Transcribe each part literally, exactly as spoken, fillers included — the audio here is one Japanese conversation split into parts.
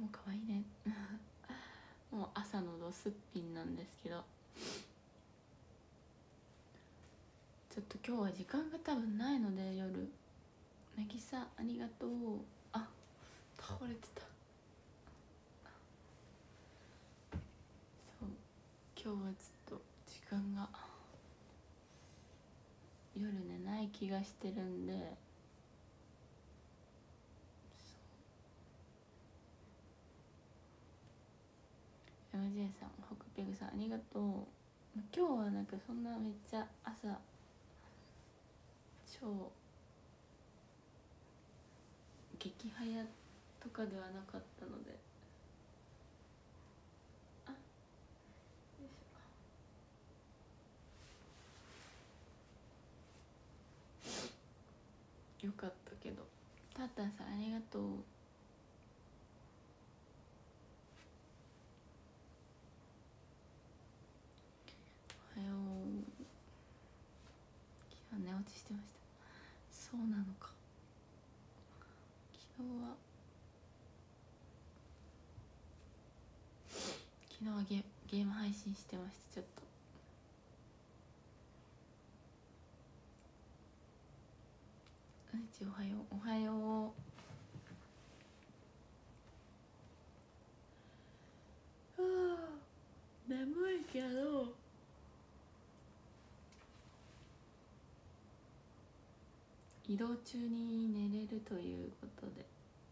も可愛いねもう朝のどすっぴんなんですけど、ちょっと今日は時間が多分ないので、夜なぎさありがとう。あ、倒れてた。そう、今日はずっと時間が夜寝ない気がしてるんで、そう エムジェー さん、ホクペグさんありがとう。今日はなんかそんなめっちゃ朝超激早とかではなかったので、あ、よいしょ、よかったけど。タータンさんありがとう。おはよう。昨日寝落ちしてました。そうなのか。昨日は昨日はゲゲーム配信してました。ちょっとうち、おはよう。おはよう。眠いけど移動中に寝れるということで、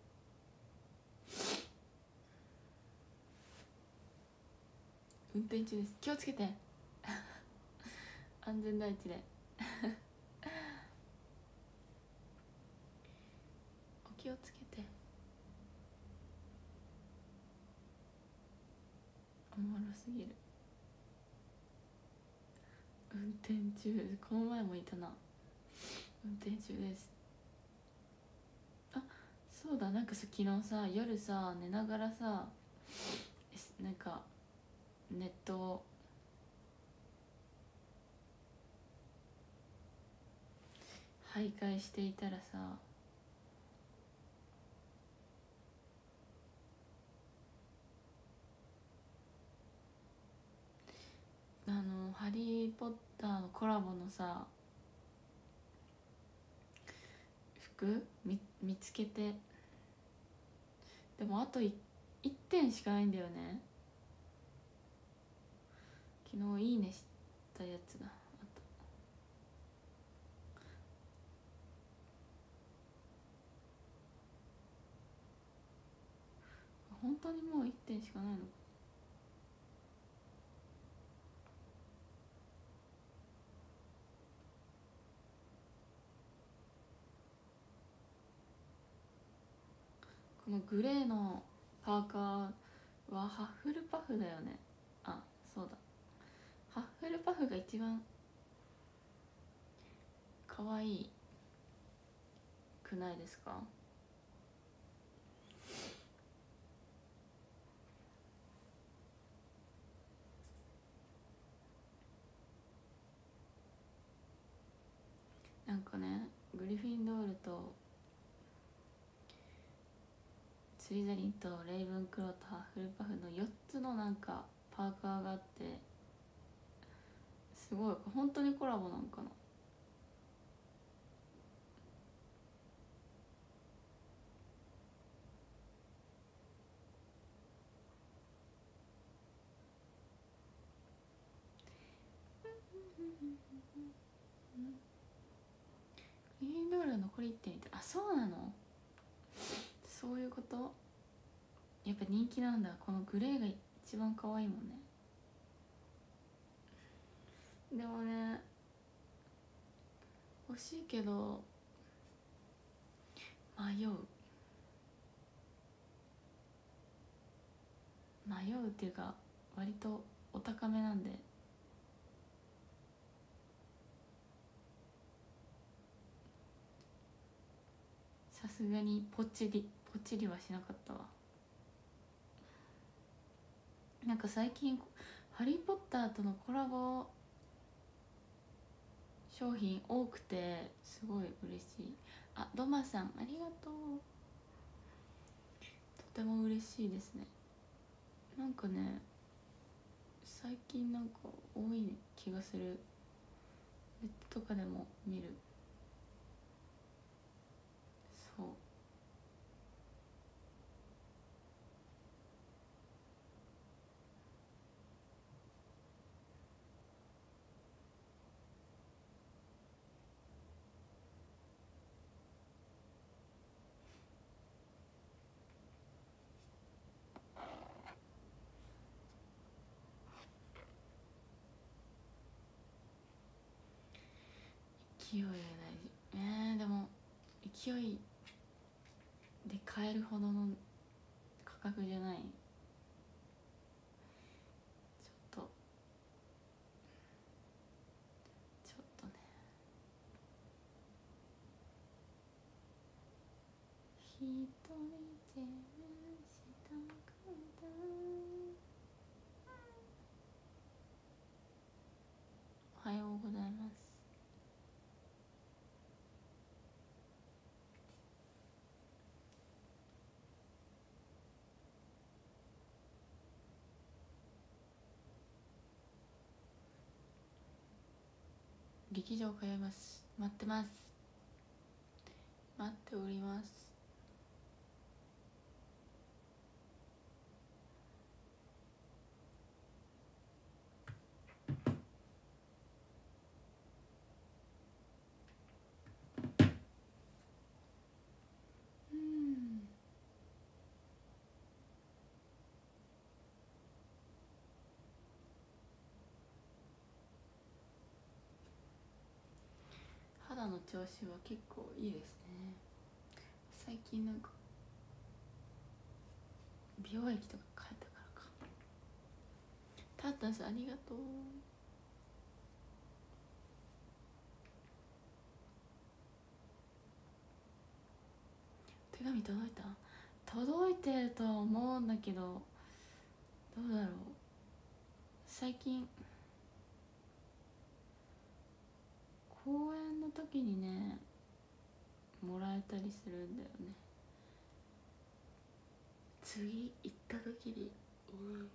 運転中です。気をつけて安全第一でお気をつけて。おもろすぎる。運転中、この前もいたな。運転中です。あ、そうだ、なんかさ、昨日さ、夜さ、寝ながらさ、なんかネットを徘徊していたらさ、あのハリー・ポッターのコラボのさ服 見, 見つけて、でもあと 1, いってんしかないんだよね。昨日いいねしたやつだ。あと本当にもういってんしかないのか。このグレーのパーカーはハッフルパフだよね。あ、そうだ、ハッフルパフが一番可愛いくないですか。なんかね、グリフィンドールとスリザリンとレイブンクローとハッフルパフのよっつのなんかパーカーがあって、すごい、本当にコラボなんかな。グリフィンドール残りいってんみたい。あ、そうなの。そういうこと。やっぱ人気なんだ。このグレーが一番可愛いもんね。でもね、欲しいけど迷う迷うっていうか、割とお高めなんで、さすがにポチリポチリはしなかったわ。なんか最近ハリー・ポッターとのコラボ商品多くてすごい嬉しい。あ、ドマさんありがとう。とても嬉しいですね。なんかね最近なんか多い気がする。ネットとかでも見る。そう勢いが大事。えー、でも勢いで買えるほどの価格じゃない。ちょっとちょっとね。一人でしたくた。おはようございます。劇場通います。待ってます。待っております。うん。肌の調子は結構いいですね。最近なんか美容液とか変えたからか。タッタンさんありがとう。手紙届いた？届いてると思うんだけど、どうだろう。最近公演の時にねもらえたりするんだよね。次行った時に、うん、うん、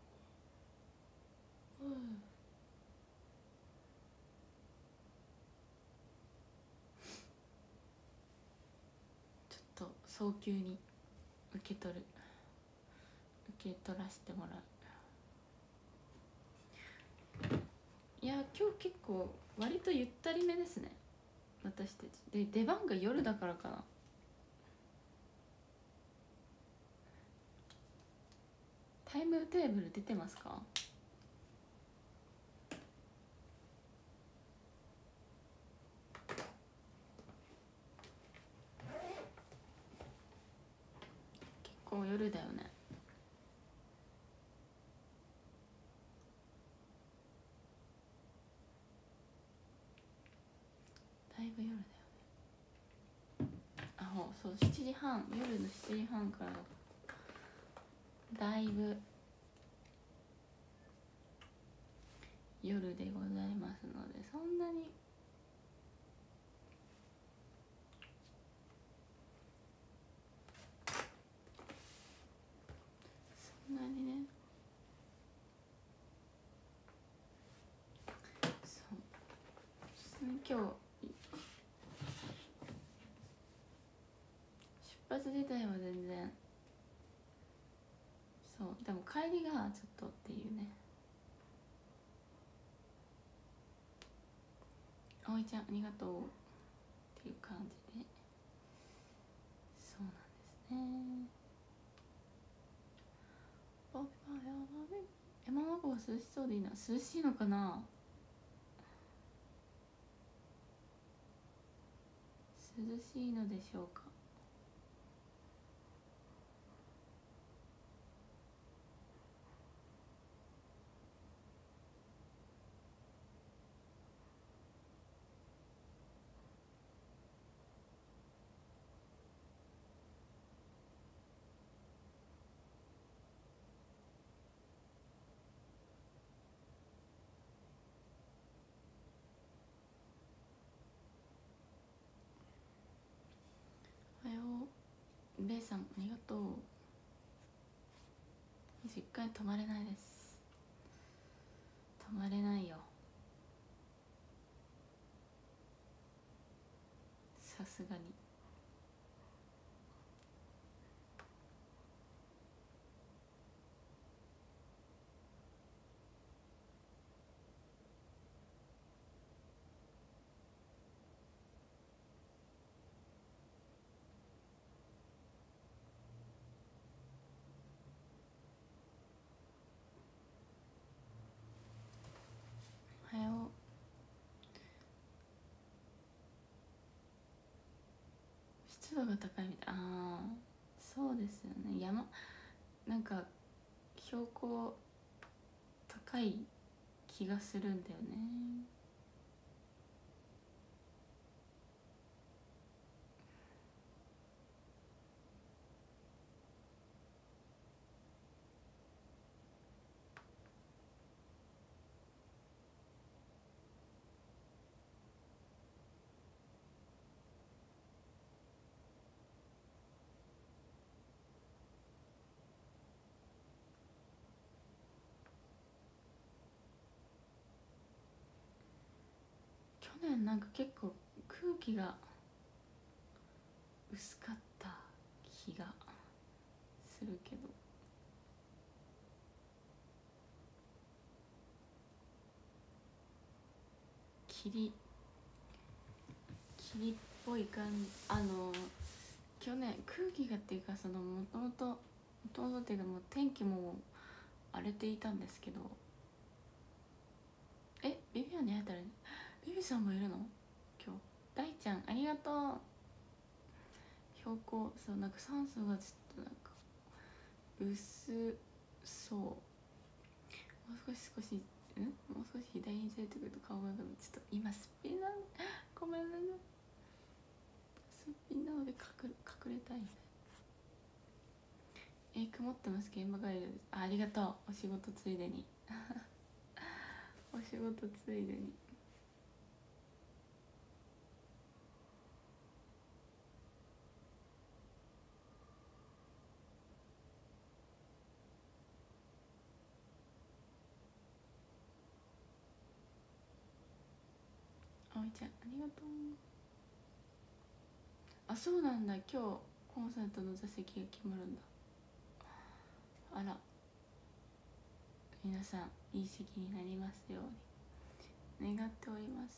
ちょっと早急に受け取る受け取らせてもらう。いや今日結構割とゆったりめですね私たちで。出番が夜だからかな。タイムテーブル出てますか？結構夜だよね。だいぶ夜だよね。あ、そうしちじはん、夜のしちじはんからだいぶ夜でございますので、そんなにそんなにね。そう今日出発自体は全然、そうでも帰りがちょっとっていうね。葵ちゃんありがとうっていう感じで、そうなんですね。山の子が涼しそうでいいな。涼しいのかな。涼しいのでしょうか。おはようベイさんありがとう。 実家に泊まれないです。泊まれないよ、さすがに。おはよう。湿度が高いみたい。ああそうですよね。山なんか標高高い気がするんだよね。去年なんか結構空気が薄かった気がするけど、霧霧っぽい感じ。あの去年空気がっていうか、そのもともともともとっていうか、もう天気も荒れていたんですけど。えビビアンに会えたら、ビビさんもいるの今日。大ちゃんありがとう。標高、そうなんか酸素がちょっとなんか薄そう。もう少し少しんもう少し左にずれてくると顔が、ちょっと今すっぴんなん、ごめんなさい、すっぴんなので隠れ隠れたい。え曇ってます、現場帰りです。 あ, ありがとう、お仕事ついでにお仕事ついでに。あおいちゃんありがとう。あそうなんだ、今日コンサートの座席が決まるんだ。あら、皆さんいい席になりますように願っております。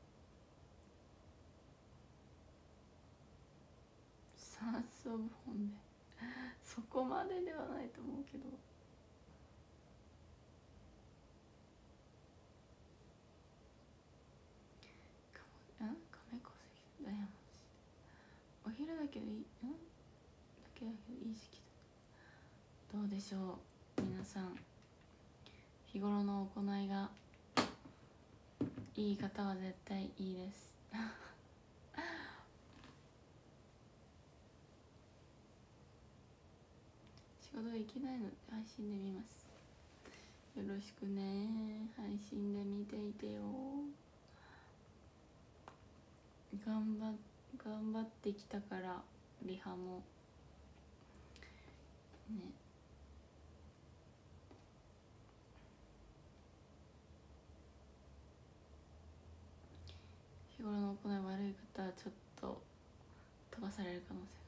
酸素ボンベそこまでではないと思うけど。かもん亀戸関ダイヤモンド、お昼だけどいいんだけだけどいい時期だ。どうでしょう皆さん、日頃の行いがいい方は絶対いいです仕事行けないので配信で見ます。よろしくね、配信で見ていてよ。頑張頑張ってきたから、リハもね。日頃の行い悪い方はちょっと飛ばされる可能性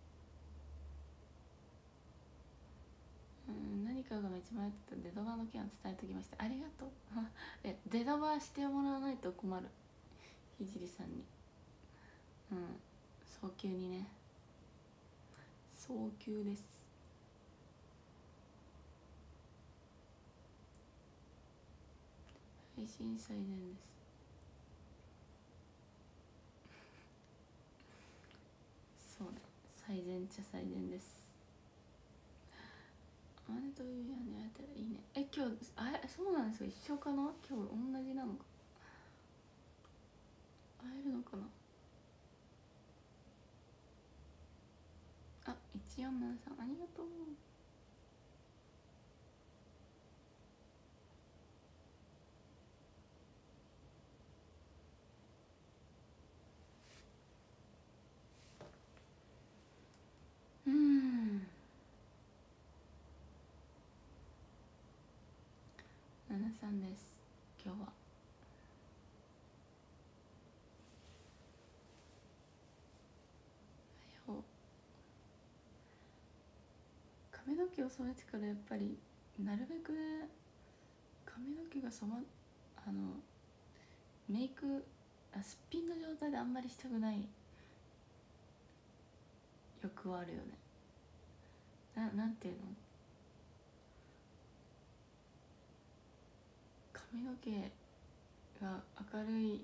が。うん何かがめっちゃ迷ってたデドバの件は伝えときました。ありがとうえデドバしてもらわないと困る、ひじりさんに。うん早急にね、早急です。配信最善ですそうね、最善っちゃ最善です。あれというやに会えたらいいね。え今日あれそうなんですか、一緒かな、今日同じなのか、会えるのかな。あいちよんななさんありがとう。うんさんです。今日は髪の毛を染めてからやっぱりなるべくね、髪の毛が染まあのメイクあすっぴんの状態であんまりしたくない欲はあるよね。ななんていうの、髪の毛が明るい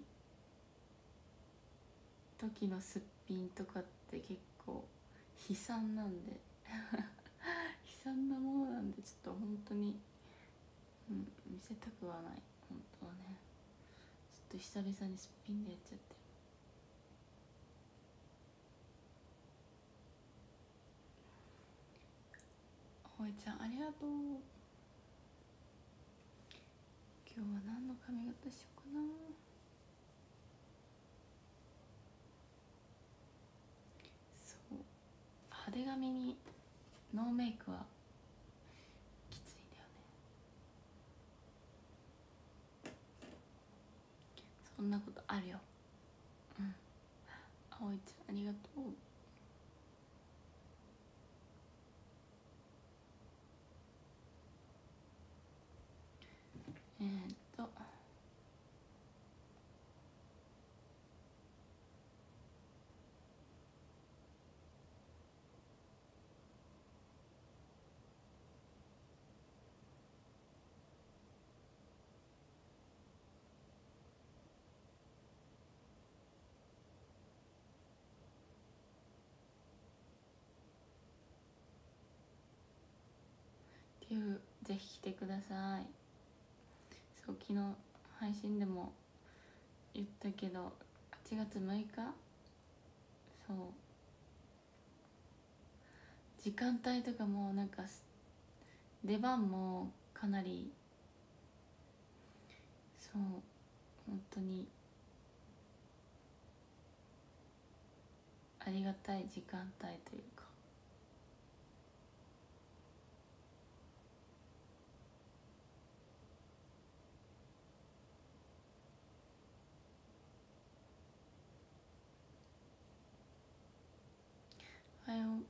時のすっぴんとかって結構悲惨なんで悲惨なものなんで、ちょっと本当に、うん、見せたくはない。本当はね、ちょっと久々にすっぴんでやっちゃって。おいちゃんありがとう。今日は何の髪型しようかな。そう派手髪にノーメイクはきついんだよね。そんなことあるよ。うん。葵ちゃんありがとう。えー、っとっていう、ぜひ来てください。そう、昨日配信でも言ったけどはちがつむいか、そう時間帯とかもなんか出番もかなり、そう本当にありがたい時間帯というか、おはよう。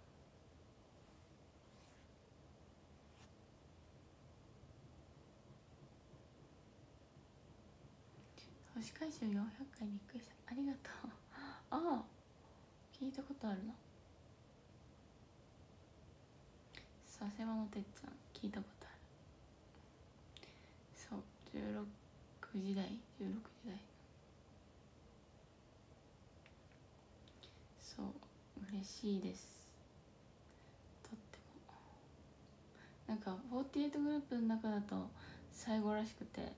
星回収よんひゃっかいびっくりした。ありがとうああ、聞いたことあるな。佐世保のてっちゃん聞いたことある。そうじゅうろくじだいじゅうろくじだい、そう嬉しいです。とってもなんかフォーティーエイトグループの中だと最後らしくて、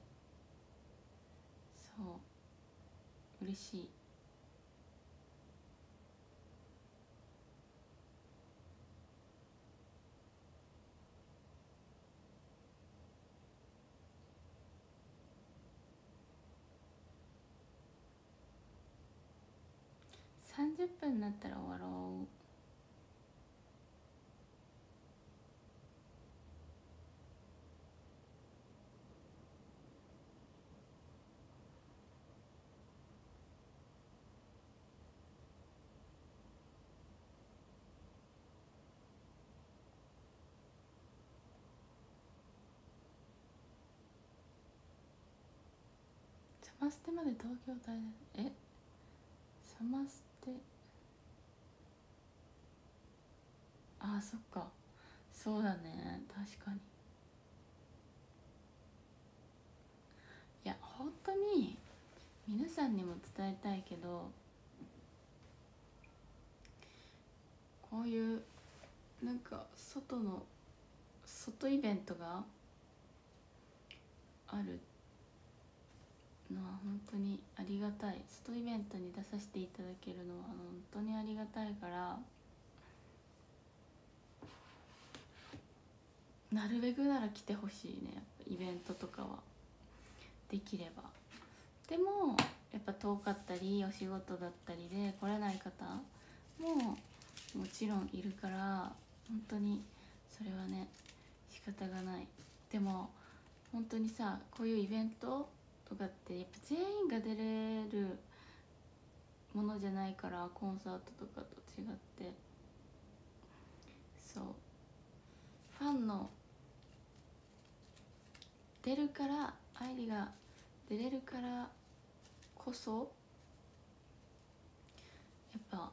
そう嬉しい。さんじゅっぷんになったら終わろう。サマステまで東京大学、えサマステ、ああそっか、そうだね、確かに。いや本当に皆さんにも伝えたいけど、こういうなんか外の外イベントがあるのは本当にありがたい。外イベントに出させていただけるのは本当にありがたいから、なるべくなら来てほしいね。やっぱイベントとかはできれば。でもやっぱ遠かったりお仕事だったりで来れない方ももちろんいるから、本当にそれはね仕方がない。でも本当にさ、こういうイベントとかってやっぱ全員が出れるものじゃないから、コンサートとかと違って、そうファンの出るから、愛理が出れるからこそやっぱ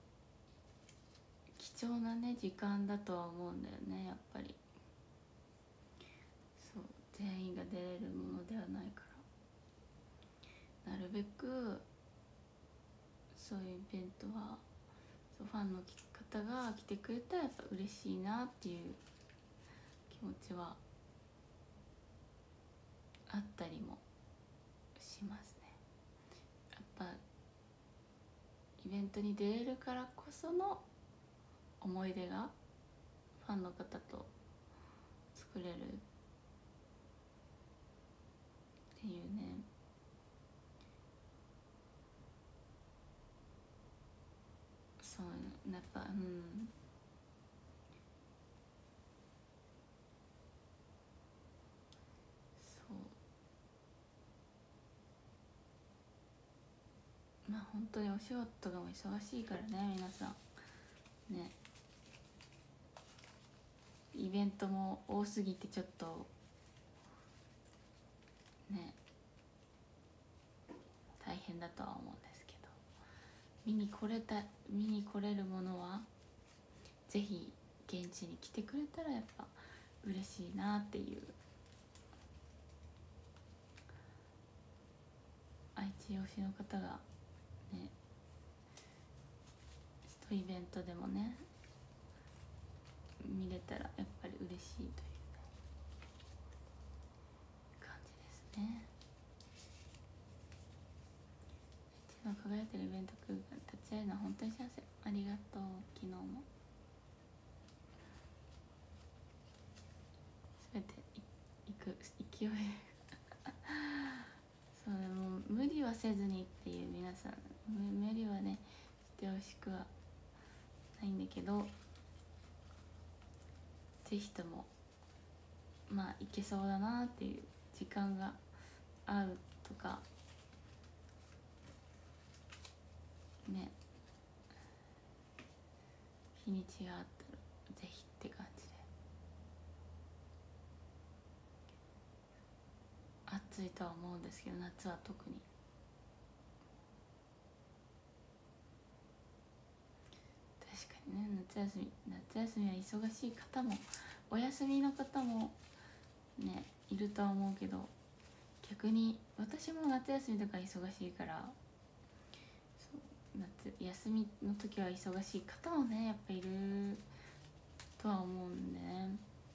貴重なね時間だとは思うんだよね、やっぱり。そう、全員が出れるものではないから、なるべくそういうイベントはそうファンの方が来てくれたらやっぱ嬉しいなっていう気持ちはあったりもしますね。やっぱイベントに出れるからこその思い出がファンの方と作れるっていうね。そうやっぱうんそうまあ本当にお仕事とかも忙しいからね、皆さんね。イベントも多すぎてちょっとね大変だとは思うんですけど、見に来れた見に来れるものはぜひ現地に来てくれたらやっぱ嬉しいなっていう、愛知推しの方がね一イベントでもね見れたらやっぱり嬉しいという、ね、感じですね。愛知の輝いてるイベント空間立ち会えるのは本当に幸せ。ありがとう。昨日も全て行く勢いそうでも無理はせずにっていう、皆さん無理はねしてほしくはないんだけど、ぜひともまあ行けそうだなっていう時間が合うとかね、日にちがあったらぜひって感じで。暑いとは思うんですけど、夏は特に確かにね。夏休み夏休みは忙しい方もお休みの方もねいるとは思うけど、逆に私も夏休みとか忙しいから、夏休みの時は忙しい方もねやっぱいるとは思うんでね。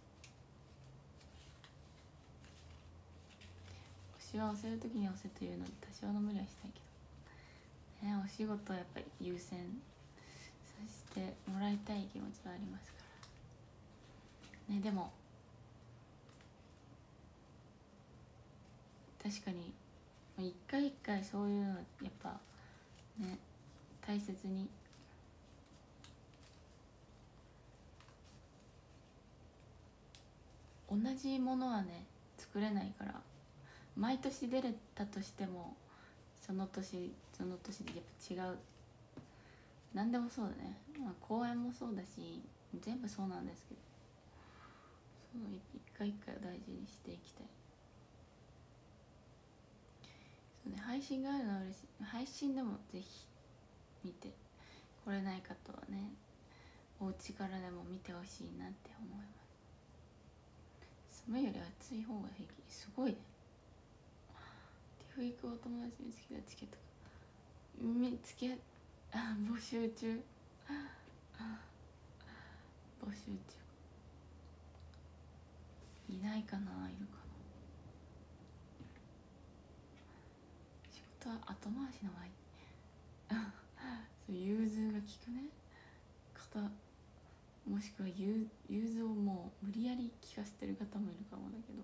推しは押せる時に押せというので多少の無理はしたいけどね、お仕事はやっぱり優先させてもらいたい気持ちはありますからね。でも確かに一回一回そういうのやっぱね大切に同じものはね作れないから、毎年出れたとしてもその年その年でやっぱ違う。何でもそうだね、まあ、公演もそうだし全部そうなんですけど、そう一回一回を大事にしていきたい。そうね、配信があるのは嬉しい。配信でもぜひ見て来れない方はねお家からでも見てほしいなって思います。寒いより暑い方が平気。すごいね。ティフ行くお友達見つけたチケット見つけあ募集中募集中。いないかな、いるかな。仕事は後回しの方がいいそう融通が利くね方、もしくは融通をもう無理やり聞かせてる方もいるかもだけ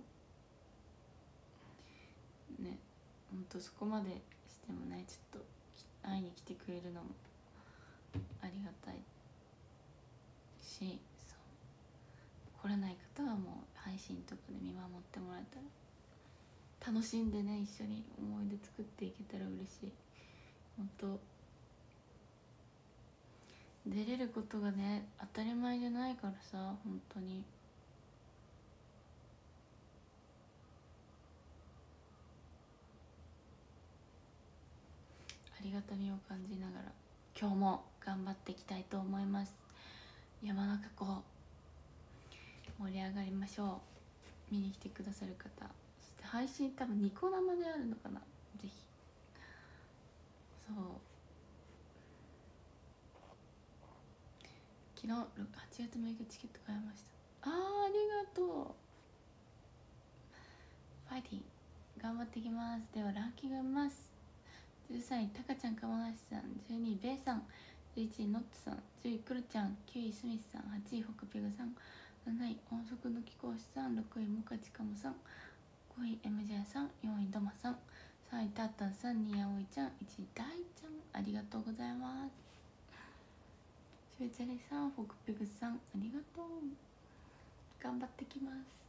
どね。ほんとそこまでしてもね、ちょっと会いに来てくれるのもありがたいし、そう来来れない方はもう配信とかで見守ってもらえたら、楽しんでね、一緒に思い出作っていけたら嬉しい。本当出れることがね当たり前じゃないからさ、本当にありがたみを感じながら今日も頑張っていきたいと思います。山中湖盛り上がりましょう。見に来てくださる方、そして配信多分ニコ生であるのかな、ぜひ。そう昨日はちがつむいかチケット買いました。あーありがとう。ファイティン頑張ってきます。ではランキング読みます。じゅうさんいたかちゃんかもなしさん、じゅうにいベイさん、じゅういちいノットさん、じゅういクロちゃん、きゅういスミスさん、はちいホクペグさん、なない音速の貴公子さん、ろくいモカチカモさん、ごい エムジェー さん、よんいドマさん、さんいタッタンさん、にいあおいちゃん、いちい大ちゃん、ありがとうございます。しゅうちゃりさん、ホクペグさん、ありがとう。頑張ってきます。